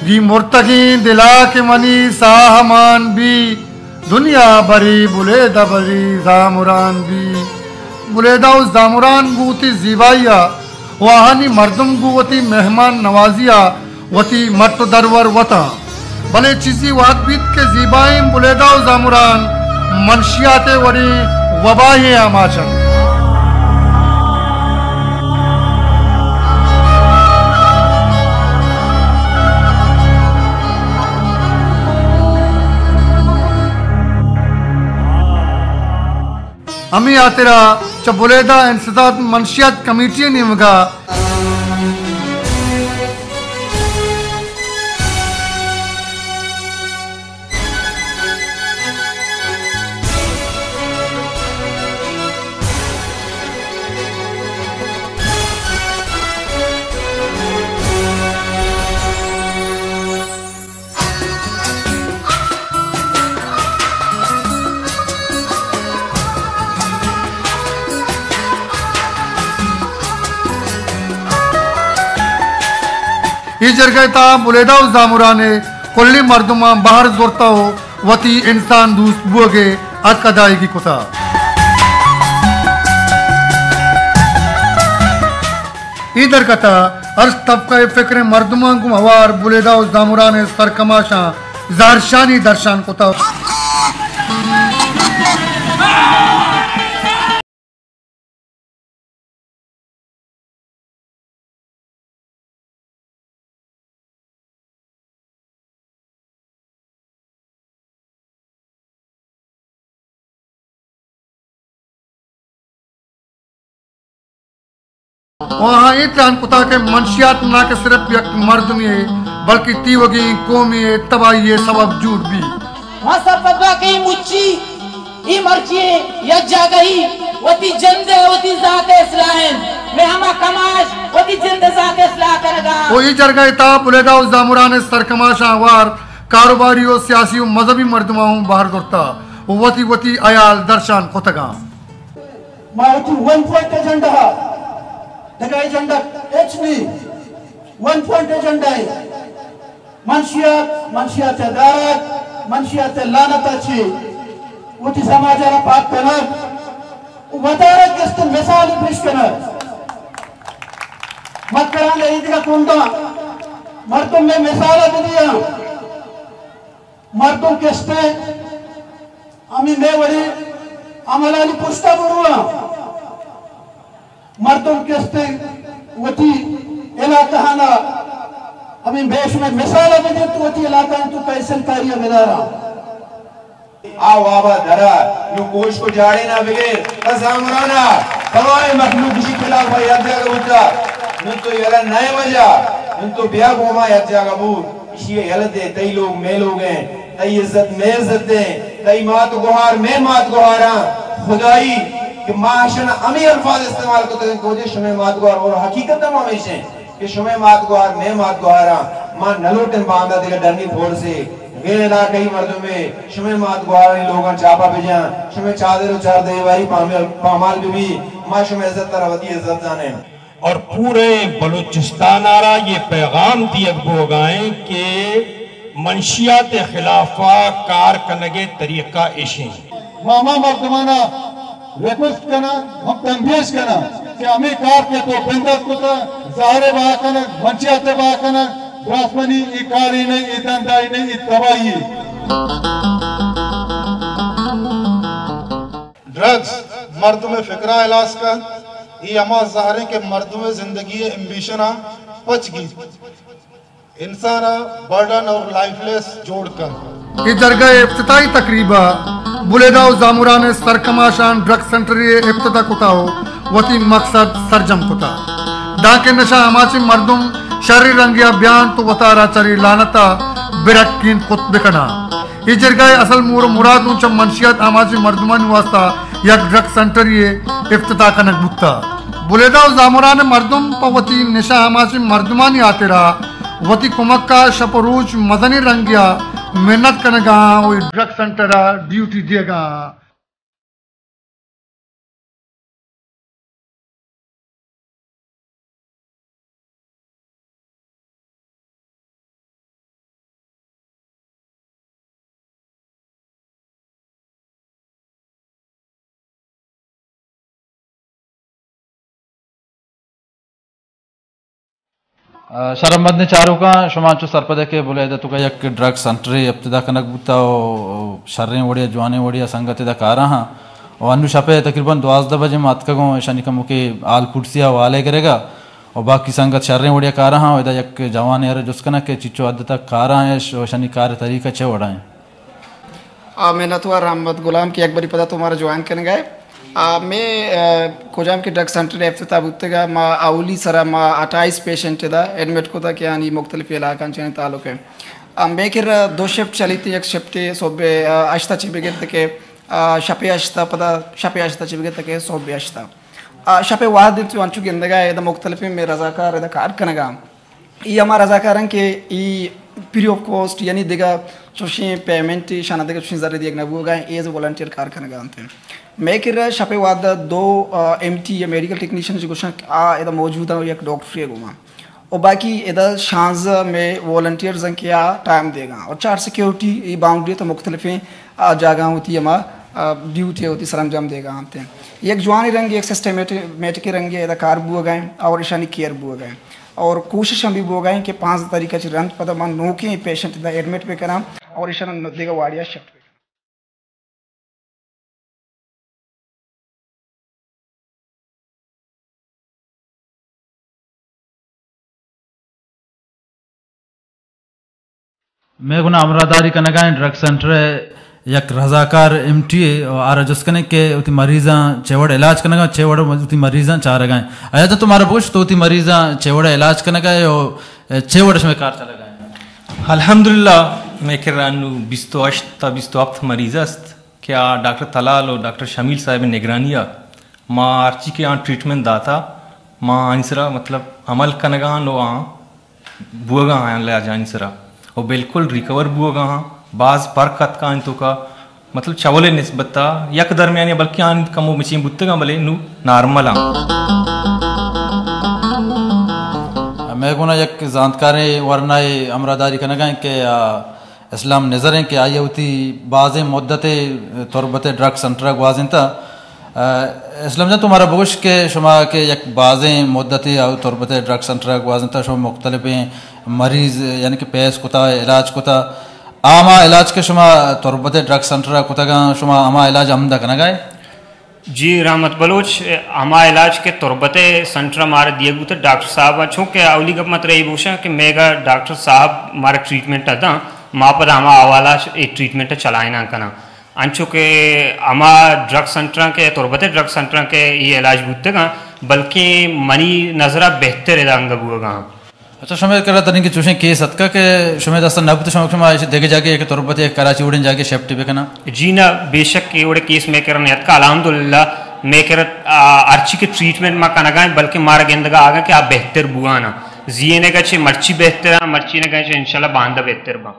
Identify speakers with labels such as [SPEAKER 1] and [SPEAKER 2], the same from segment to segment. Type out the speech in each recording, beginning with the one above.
[SPEAKER 1] गी मुर्तकी दिला के मनी साहमान भी दुनिया बरी बुलेदा बरी जामुरान भी बुलेदा उस जामुरान गुती जीबाइया वाहनी मर्दम गुवती मेहमान नवाजिया वती मट दरवर वता भले चीजी वाद बीत के जीबाइन बुलेदा उस जामुरान मनशियाते वरी वबाही आमाचन अमी आतेरा चबुलेदा इंसदाद मनशियात कमेटी निमगा जरगता बुलेदा जामुरा ने कुल्ली मर्दुमा बाहर जोरता हो वती इंसान दूस बुगे अदायगी कुता इधर कथा अर्ज तबका फिक्र मर्दुमा गुम हवार बुलेदा जामुरा ने सरकमाशा जारशानी दर्शान कुता वहाँ इतरान कुता के मनशियात ना के सिर्फ एक मर्द में बल्कि तीवगी कौमी तबाही सबब जूट भी
[SPEAKER 2] वहाँ सब बदवा कहीं मुच्ची ई मर्ची यज्जा गई वती जंदे वती जाते इस्लाम में हमा कमाश वती जंदे जाते इस्लाम करेगा
[SPEAKER 1] वो ई जरगा इता बुलेदा उस जामुरा ने सरकमाश आवार कारोबारी और सियासी और मजहबी मर्दमा हूँ बाहर दोरता वो वती वती आयाल दर्शान खुतगा
[SPEAKER 3] माउटी 1 पॉइंट एजेंडा दगा एजेंडा एचनी 1 पॉइंट एजेंडा मनशियात दारत मनशियात लानत अच्छी उठी समाजाला पाक करणार वदारत किस्त मिसाल पेश करणार मक्कराने ईदगा कुंडा मर्दों में मिसाल दिया मर्दों किस्ते अमी में वरी अमलानी पुष्टा बुरुआ मर्दों किस्ते वती इलाका हाना अमी बेश में मिसाल दिया तो वती इलाका तो कैसे कार्य मिलारा
[SPEAKER 4] आओ बाबा धरा नु कोश को जाड़े ना बगैर तजामराना तमाम मखलूक किसी खिलाफ भाई अध्या का बुद्धा नु तो यला नए मजा नु तो बिया गोमा अध्या का बुद्ध इसी यला दे तई लोग में लोग हैं तई इज्जत में इज्जत दे तई मात गुहार में मात गुहारा खुदाई कि माशना अमी अल्फाज इस्तेमाल करते हैं कोजे शमे मात गुहार और हकीकत में हमेशा कि शमे मात गुहार में मात गुहारा मां नलोटन बांधा दिला डरनी फोड़ से गेला कई मर्दों में शमे मात गुहारा लोगों चापा भेजा शमे चादर चार देवारी पामाल भी मां शमे इज्जत तरवती इज्जत जाने
[SPEAKER 5] और पूरे बलूचिस्तान आ रहा ये पैगाम दिए बोगाएं कि मंशियात खिलाफा कार कनगे तरीका इशी
[SPEAKER 3] मामा मर्दमाना रिक्वेस्ट करना हम तंबीश करना कि हमें कार के तो बंदर को तो ज़ाहरे बाकना मंशियात बाकना रासमनी इकारी नहीं इतंदाई नहीं इतवाई
[SPEAKER 6] ड्रग्स मर्द में फिक्रा इलाज का ये अमा ज़ाहरे के मर्द में जिंदगी एम्बिशना पच गई इंसाना बर्डन और लाइफलेस जोड़कर
[SPEAKER 1] इधर गए इफ्तिताई तकरीबा बुलेदा जामुरा ने सरकमाशान ड्रग सेंटर इफ्तिता कुता हो वती मकसद सरजम कुता डाके नशा हमाची मर्दुम शरीर रंगिया बयान तो वतारा चरी लानता बिरक्कीन कुत बिकना इजर गए असल मुराद ऊंचा मनशियत हमाची मर्दुमान वास्ता या ड्रग सेंटर ये इफ्तिता कनक बुकता बुलेदा जामुरा ने मर्दुम पवती निशा हमाची मर्दुमानी आते रहा वती कुमक्का शपरूज मदनी रंगिया मेहनत कनगा ड्रग सेंटर ड्यूटी देगा।
[SPEAKER 7] शरमत ने चारों का शमाचो सरपदे के बोले तो का एक ड्रग सेंटर इब्तिदा कनक बुता शर्रें वड़िया जवाने वड़िया संगत दा कारा हां और अनु शपे तकरीबन 12 बजे मात का गो शनि का मुके आल फुटसिया वाले करेगा और बाकी संगत शर्रें वड़िया कारा हां इदा एक जवान यार जुस्कना के चिचो अद तक कारा है शनि कार्य तरीका छे वड़ा है
[SPEAKER 8] मैं नतवा रहमत गुलाम की एक बारी पता तुम्हारा ज्वाइन करने गए मैं कोजाम के ड्रग सेंटर इफ्तिताह बुत्तेगा मा आउली सरा मा 28 पेशेंट दा एडमिट को था कि यानी मुख्तलिफ इलाकां चेन ताल्लुक है मैं किर 2 शिफ्ट चली थी एक शिफ्ट सोबे अश्ता चिबिगे तके शपे अश्ता पदा शपे अश्ता चिबिगे तके सोबे अश्ता शपे वाद तो अंचु गिंदगा इदा मुख्तलिफ में रजाकार इदा कार कनगा ई हमारा रजाकारन के ई फ्री ऑफ कॉस्ट यानी देगा चोशी पेमेंट शाना देगा चोशी जरे दिया नबूगा एज वॉलंटियर कार कनगा अंते मैं किर शपे वाद 2 MT या मेडिकल टेक्नीशियन जो गुशन इधर मौजूद है एक डॉक्टर है गुमा और बाकी इधर शांज में वॉलंटियर्स क्या टाइम देगा और 4 सिक्योरिटी ये बाउंड्री तो मुख्तलिफ जगह होती है हमारा ड्यूटी होती सरंजाम देगा आते हैं एक जवानी रंग एक सिस्टमेटिक रंग इधर कार बुआ गए और ईशानी केयर बुआ गए और कोशिश हम भी बुआ गए कि 5 तरीका से रंग पता मान नो के पेशेंट इधर एडमिट पे करा और ईशान देगा वाड़िया शिफ्ट
[SPEAKER 7] मैं गुना अमरादारी कनगा ड्रग सेंटर एक रजाकार MT और जसकने के उती मरीजा चेवड़ इलाज कनगा चेवड़ उती मरीजा चार गए आया तो तुम्हारा पूछ तो उती मरीजा चेवड़ इलाज कनगा और चेवड़ में कार चला गए
[SPEAKER 9] अल्हम्दुलिल्लाह मैं कह रहा हूँ 28 मरीज अस्त क्या डॉक्टर तलाल और डॉक्टर शमील साहब निगरानिया माँ आर्ची के यहाँ ट्रीटमेंट दाता माँ आंसरा मतलब अमल कनगा लो बुआगा आया ले आज आंसरा और बिल्कुल रिकवर बुआगा बाज परकत का तो का मतलब चवले निस्बता यक दरमियान बल्कि आन कमो मची बुत्तेगा भले नु नॉर्मल
[SPEAKER 7] मैं गुना एक जानकारी वरना अमरादारी कनगा के इस्लाम नजरें के आई होती बाज़ मुद्दत तुरबत ड्रग सेंटर वाजिनता इस्लाम जन तुम्हारा बोश के शुमा के एक बाज़ मुद्दत तुरबत ड्रग सेंटर वाजिनता शुमा मुख्तलिफ मरीज यानी कि पेश कुता इलाज कुता आमा इलाज के शुमा तुरबत ड्रग सेंटर कुता शुमा आमा इलाज हमदा कनगा
[SPEAKER 10] जी रहमत बलोच हमा इलाज के तुरबत सेंटर हमारे दिए गुते डॉक्टर साहब अच्छों के अवली गप मत रही भूषा कि मेगा डॉक्टर साहब हमारा ट्रीटमेंट था माँ पर हमा आवाला एक ट्रीटमेंट चलाए ना करना अंचो के हमा ड्रग सेंटर के तुरबत ड्रग सेंटर के ये इलाज बुते का बल्कि मनी नजरा बेहतर अंग बुआ
[SPEAKER 7] अच्छा शुमे कर तरीके की चूषे केस अतका के शुमे दस्ता नब तो शुमे शुमे ऐसे देखे जाके एक तुरबत एक कराची उड़न जाके शेफ्टी पे करना
[SPEAKER 10] जी ना बेशक के उड़े केस में करने अतका अल्हम्दुलिल्लाह मैं कर आर्ची के ट्रीटमेंट में कना गए बल्कि मारा गेंदगा आगे कि आप बेहतर बुआ ना जिये ने कहे मर्ची बेहतर मर्ची ने कहे इंशाल्लाह बांधा बेहतर बा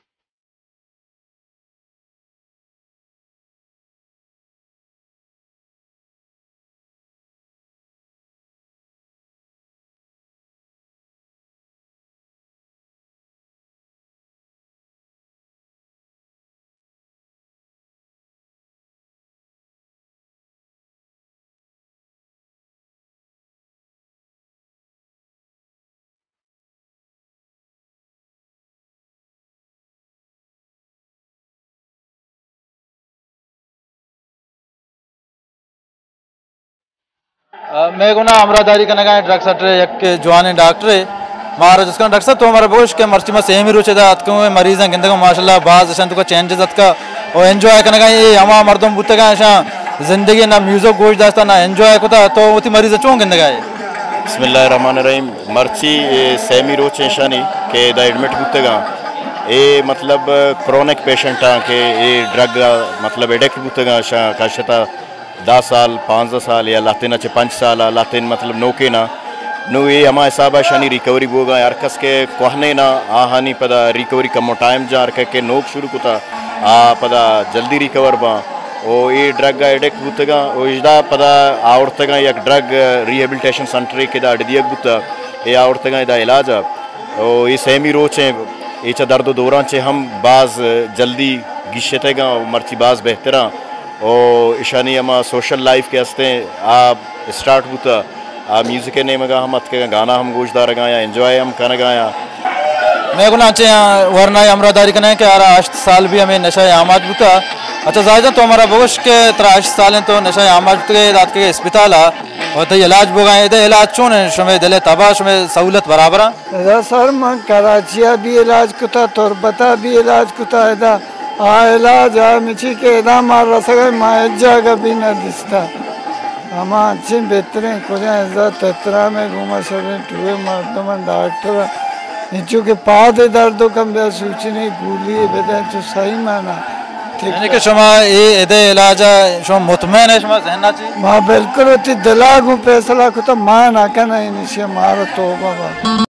[SPEAKER 7] मैं गुना अमरादारी का नगा ड्रग सेंटर एक जवान डॉक्टर है मारा जिसका डॉक्टर साहब तो हमारा बोश के मर्ची में सेम ही रुचे था अतकों में मरीज़ हैं गिंदे को माशाल्लाह बाज अशन तो चेंजेस अतका और एंजॉय करने का ये हमारा मर्दों बुत्ते का ऐसा जिंदगी ना म्यूजिक गोश दास्ता ना एंजॉय कोता तो उती मरीज़ चों गिंदे का
[SPEAKER 11] बिस्मिल्लाहिर्रहमानिर्रहीम मर्ची सेमी रोचे शानी के द एडमिट बुत्ते का ये मतलब क्रोनिक पेशेंट के ये ड्रग मतलब एडिक्ट बुत्ते का काशता 10 साल 15 साल या लातेना 5 साल लातेन मतलब नौके ना नु ये हमा हिसाब शानी रिकवरी बोगा यार कस के कोहने ना आहानी पदा रिकवरी कमो टाइम जार के नोक शुरू कुता पदा जल्दी रिकवर बा ओ ये ड्रग एडिक्ट बुतगा ओ इजदा पदा आवरतगा एक ड्रग रिहेबिलिटेशन सेंटर के दा दियक बुता ये आवरतगा दा इलाज ओ ये सेमी रोचे ये च दर्द दौरान चे हम बाज जल्दी गिशतेगा मर्ची बाज बेहतरा और ईशानी हमा सोशल लाइफ के हस्ते आप स्टार्ट होता म्यूजिक ने मगा हम अत के गाना हम गोशदार गाया एंजॉय हम खाना गाया
[SPEAKER 7] मैं गुना चे वरना अमरादारी कने के आरा 8 साल भी हमें नशा आमाज बुता अच्छा जायजा तो हमारा बोश के 8 साल तो नशा आमाज के रात के अस्पताल और तो इलाज बोगाए दे इलाज चोन शमे दिले तबाश में सहूलत बराबर
[SPEAKER 12] सर मैं कराचिया भी इलाज कुता तुरबता भी इलाज कुता एदा आ इलाज आ मिची के एदा मार रसगे मायजा का भी न दिसता हम अच्छे बेहतरीन कुछ ऐसा ततरा में घुमा शरीर टूए मर्दमन डॉक्टर नीचू के पाद दर्दों कम बे सूचने भूली बेदा तो सही माना
[SPEAKER 7] यानी कि शमा ये एदे इलाज शमा मुतमैन है शमा जहना ची
[SPEAKER 12] मां बिल्कुल उती दिलागू फैसला को तो मां ना कना इनिशे मारो तो बाबा